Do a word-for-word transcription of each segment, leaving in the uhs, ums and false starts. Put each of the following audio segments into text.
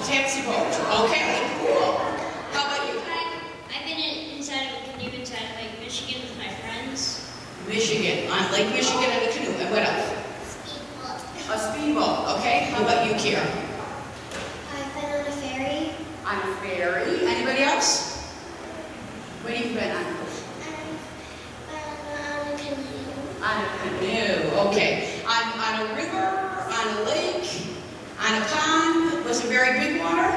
taxi boat. Okay, cool. How about you? I've been in, inside of a canoe inside of Lake Michigan with my friends. Michigan, on Lake Michigan in a canoe. And what else? Speedboat. A speedboat. Okay, how about you, Kira? I've been on a ferry. On a ferry. Anybody else? What have you been on? On a canoe. On a canoe. Okay. On, on a river, on a lake, on a pond. Was it very big water?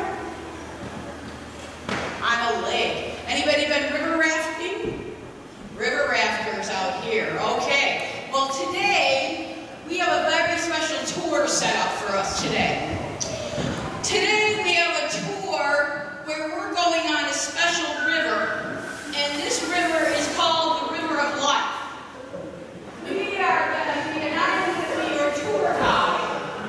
On a lake. Anybody been river rafting? River rafters out here. Okay. Well, today we have a very special tour set up for us today. Today we have a tour where we're going on a special river, and this river is called the River of Life. We are going to be, and I'm going to be your tour guide.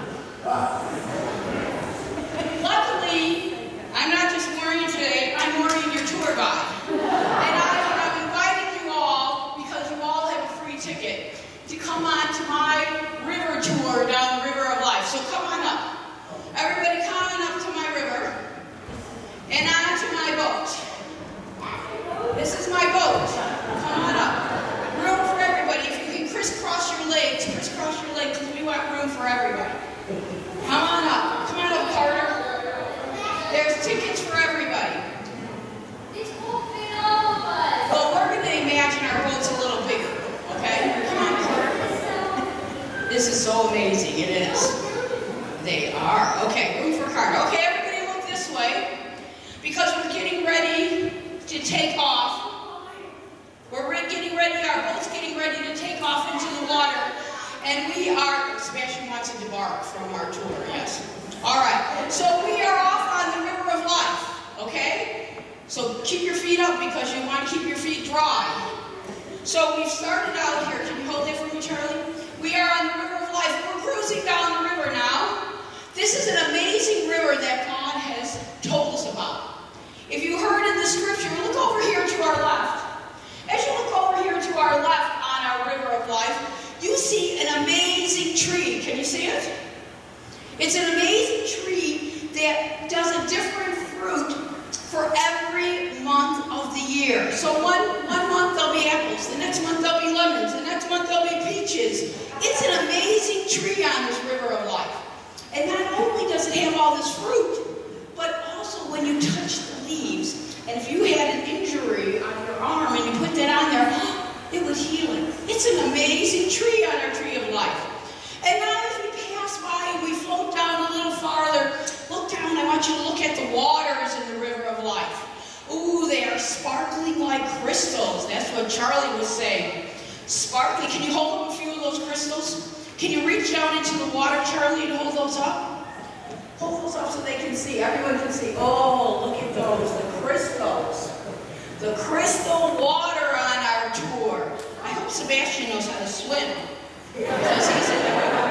Luckily, I'm not just Maureen today, I'm Maureen, your tour guide. And I have invited you all, because you all have a free ticket, to come on to my river tour down the River of Life. So come on up. Everybody come on up to my river and on to my boat. This is my boat. Come on up. Room for everybody. If you can crisscross your legs, crisscross your legs, because we want room for everybody. Come on up. Come on up, Carter. There's tickets for everybody. Well, we're going to imagine our boat's a little bigger. Okay? Come on, Carter. This is so amazing. It is. They are. Okay, room for Carter. Okay, everybody look this way, because we're getting ready to take off. We're getting ready, our boat's getting ready to take off into the water, and we are, Sebastian wants to debark from our tour, yes. All right, so we are off on the River of Life, okay? So keep your feet up, because you want to keep your feet dry. So we've started out here. Can you hold it for me, Charlie? We are on the River of Life. We're cruising down the river now. This is an amazing river that God has told us about. If you heard in the scripture, look over here to our left. As you look over here to our left on our River of Life, you see an amazing tree. Can you see it? It's an amazing tree that does a different fruit for every month of the year. So one, one month there'll be apples, the next month there'll be lemons, the next month there'll be peaches. It's an amazing tree on this River of Life. And not only does it have all this fruit, but also when you touch the leaves, and if you had an injury on your arm and you put that on there, it would heal it. It's an amazing tree on our Tree of Life. And now as we pass by and we float down a little farther, look down, I want you to look at the waters in the River of Life. Ooh, they are sparkling like crystals. That's what Charlie was saying. Sparkling. Can you hold up a few of those crystals? Can you reach down into the water, Charlie, and hold those up? Hold those up so they can see. Everyone can see. Oh, look at those. The crystals. The crystal water on our tour. I hope Sebastian knows how to swim. Because he's in the river.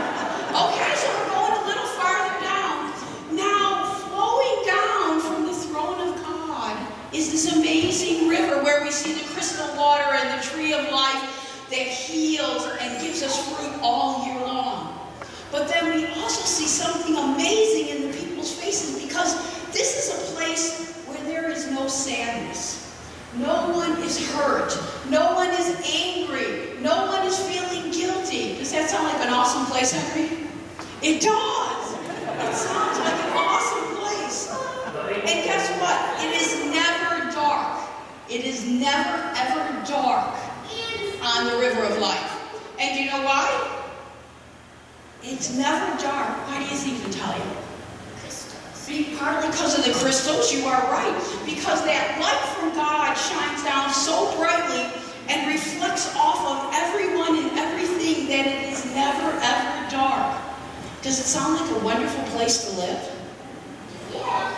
Okay, so we're going a little farther down. Now, flowing down from the throne of God is this amazing river where we see the crystal water and the Tree of Life that heals and gives us fruit all year long. But then we also see something amazing in the people's faces, because this is a place where there is no sadness. No one is hurt. No one is angry. No one is feeling guilty. Does that sound like an awesome place, Henry? It does. It sounds like an awesome place. And guess what? It is never dark. It is never, ever dark on the River of Life. And you know why? It's never dark. Why does he even tell you? Crystals. Partly because of the crystals, you are right. Because that light from God shines down so brightly and reflects off of everyone and everything that it is never ever dark. Does it sound like a wonderful place to live? Yeah.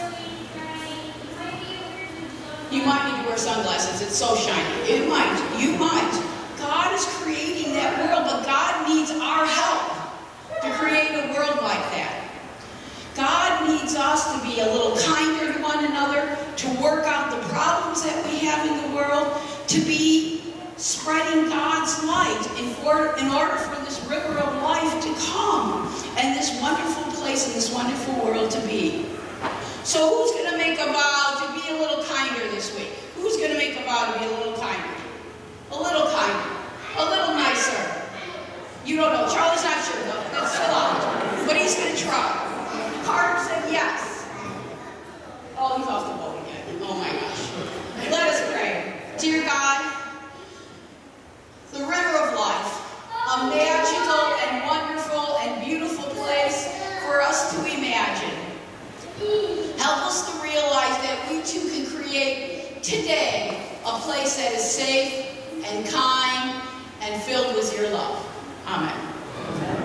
You might need to wear sunglasses. It's so shiny. You might. You might. God is creating that world, but God needs our help to create a world like that. God needs us to be a little kinder to one another, to work out the problems that we have in the world, to be spreading God's light in, for, in order for this river of life to come and this wonderful place and this wonderful world to be. So who's going to make a vow to be a little kinder this week? Who's going to make a vow to be a little kinder? A little kinder. A little nicer. You don't know. Charlie's not sure, though. That's still out. But he's going to try. Carter said yes. Oh, he's off the boat again. Oh my gosh. Let us pray. Dear God, the river of life, a magical and wonderful and beautiful place for us to imagine. Help us to realize that we too can create today a place that is safe and kind and filled with your love. Amen.